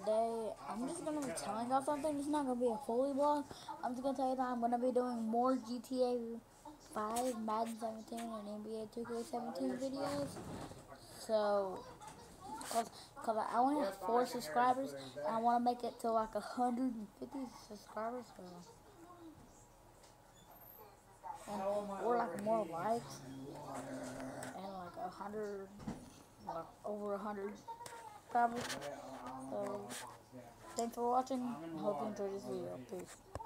today I'm just gonna be telling y'all something. It's not gonna be a fully vlog. I'm just gonna tell you that I'm gonna be doing more GTA 5, Madden 17, and NBA 2K17 videos. So, cause I only have 4 subscribers, and I want to make it to like 150 subscribers. So, and or like more likes, and like 100, like over 100 subscribers. So, thanks for watching. Hope you enjoyed this video. Peace.